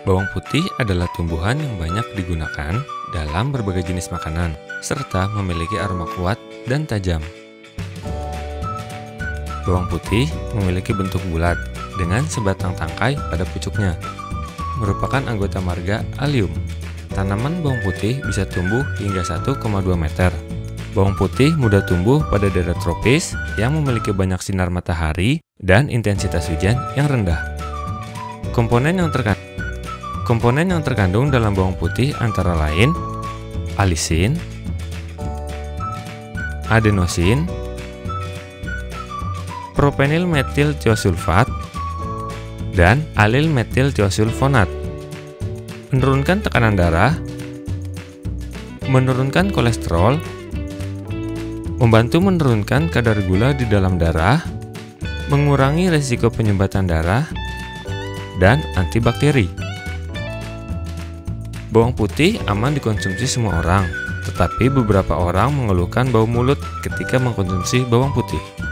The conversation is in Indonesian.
Bawang putih adalah tumbuhan yang banyak digunakan dalam berbagai jenis makanan, serta memiliki aroma kuat dan tajam. Bawang putih memiliki bentuk bulat dengan sebatang tangkai pada pucuknya. Merupakan anggota marga Allium. Tanaman bawang putih bisa tumbuh hingga 1,2 meter. Bawang putih mudah tumbuh pada daerah tropis yang memiliki banyak sinar matahari dan intensitas hujan yang rendah. Komponen yang terkandung dalam bawang putih antara lain alisin, adenosin, propenil metil tiosulfat, dan alil metil tiosulfonat. Menurunkan tekanan darah, menurunkan kolesterol, membantu menurunkan kadar gula di dalam darah, mengurangi resiko penyumbatan darah, dan antibakteri. Bawang putih aman dikonsumsi semua orang, tetapi beberapa orang mengeluhkan bau mulut ketika mengkonsumsi bawang putih.